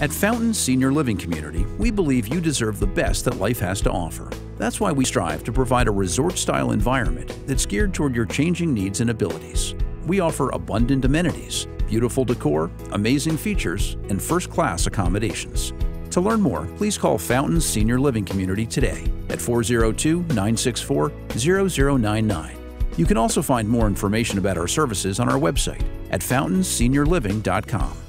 At Fountain Senior Living Community, we believe you deserve the best that life has to offer. That's why we strive to provide a resort-style environment that's geared toward your changing needs and abilities. We offer abundant amenities, beautiful decor, amazing features, and first-class accommodations. To learn more, please call Fountain Senior Living Community today at 402-964-0099. You can also find more information about our services on our website at fountainSeniorLiving.com.